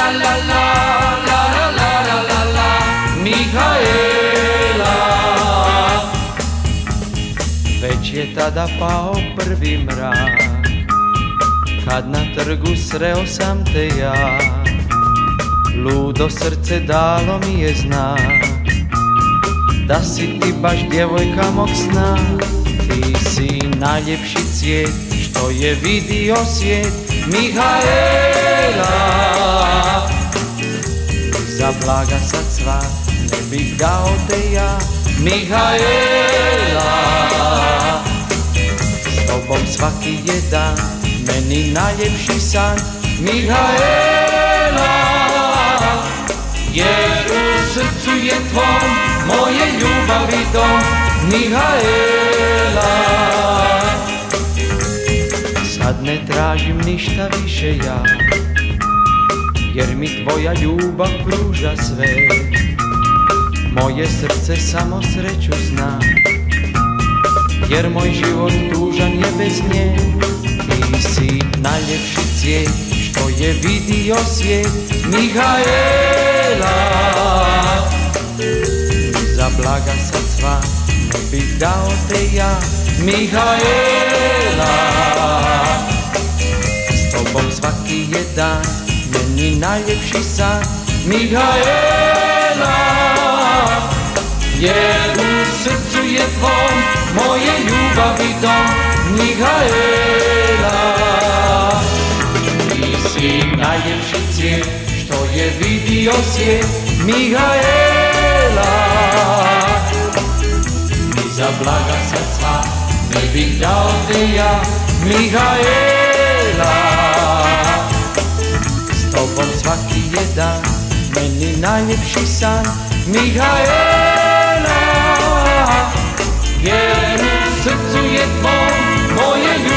Mihaela. Već je tada pao prvi mrak, kad na trgu sreo sam te ja. Ludo srce dalo mi je znak, da si ti baš djevojka mog sna. Ti si najljepši cvijet što je vidio svijet, Mihaela. Za blaga sad sva ne bih dao te ja, Mihaela. S tobom svaki je dan meni najljepši san, Mihaela. Jer u srcu je tvom moje ljubavi dom, Mihaela. Sad ne tražim ništa više ja, jer mi tvoja ljubav pruža sve. Moje srce samo sreću zna, jer moj život tužan je bez nje. Ti si najljepši cvijet što je vidio svijet, Mihaela. Za blaga sad sva ne bih dao te ja, Mihaela. S tobom svaki je dan meni najljepši san, Mihaela. Jer u srcu je tvom moje ljubavi dom, Mihaela. Ti si najljepši cvijet što je vidio svijet, Mihaela. I za blaga sad sva ne bih dao te ja, Mihaela. S tobom svaki je dan meni najljepši san, Mihaela. Jer u srcu je tvom moje ljubavi